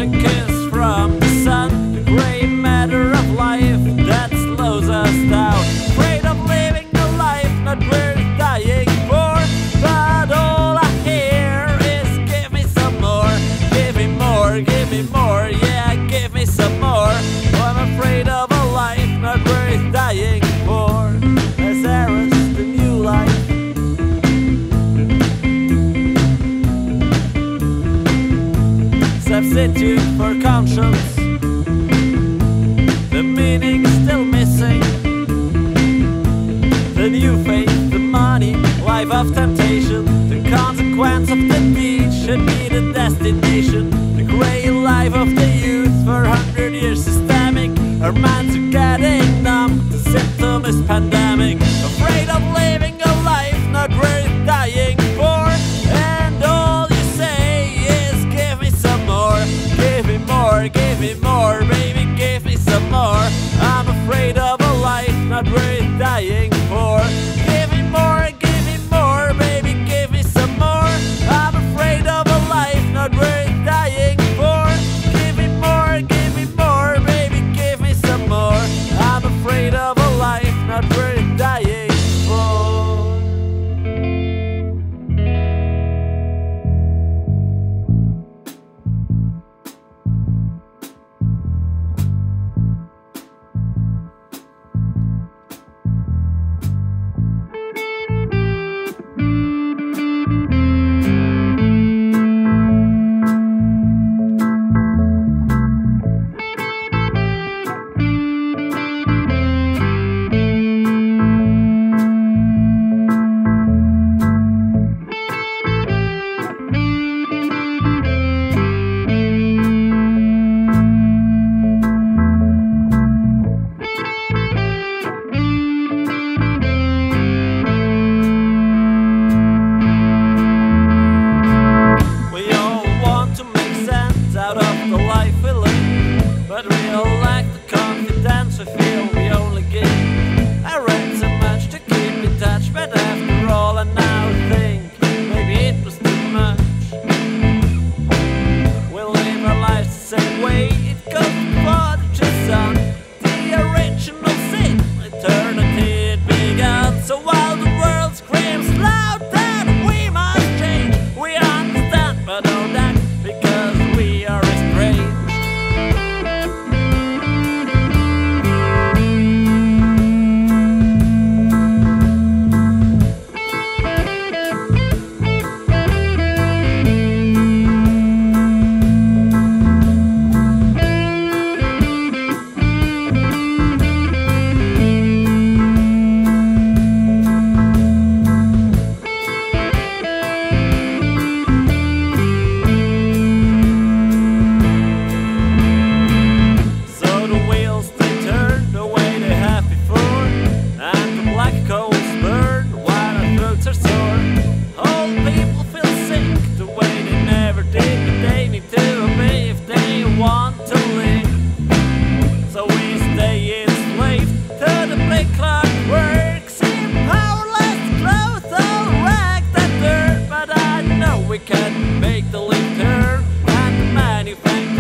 a kiss from the sun, the gray matter of life that slows us down. Afraid of living a life not worth dying for, but all I hear is give me some more, give me more, give me more, yeah, give me some more. I'm afraid of a life not worth dying for. As Eros, the new life. Substitute for conscience. The meaning is still missing. The new faith, the money, life of temptation. The consequence of the deed should be the destination. The grey life of the youth for 100 years systemic. Our minds are getting numb, the symptom is pandemic. Afraid of living a life not worth dying for. And all you say is give me some more, give me more, give me more, baby, give me some more. I'm afraid of a life not worth dying for. Give me more, baby, give me some more. I'm afraid of a life not worth dying for. Give me more, baby, give me some more. I'm afraid of a life not worth dying for. Out of the life we live, but we all lack the confidence we feel we only give. I read so much to keep in touch, but after all I now think maybe it was too much. We live our lives the same way, it goes from father to son. The original sin, eternity it began. So while the world screams loud that we must change, we understand, but don't act because we are estranged. We can make the leap turn, and the manufacturer